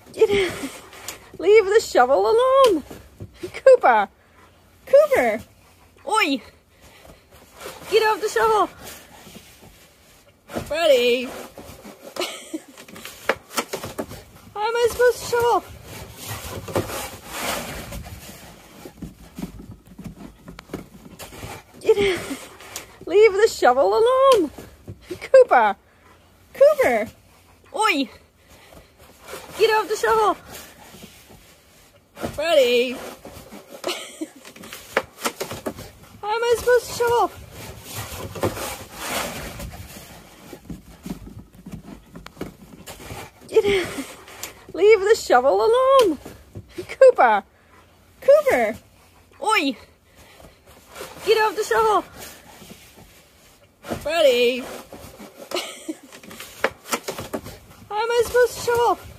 Leave the shovel alone. Cooper. Cooper. Oi. Get off the shovel. Buddy. How am I supposed to shovel? Leave the shovel alone. Cooper. Cooper. Oi. Get off the shovel. Buddy. How am I supposed to shovel? Leave the shovel alone. Cooper. Cooper. Oi. Get off the shovel. Buddy. How am I supposed to shovel?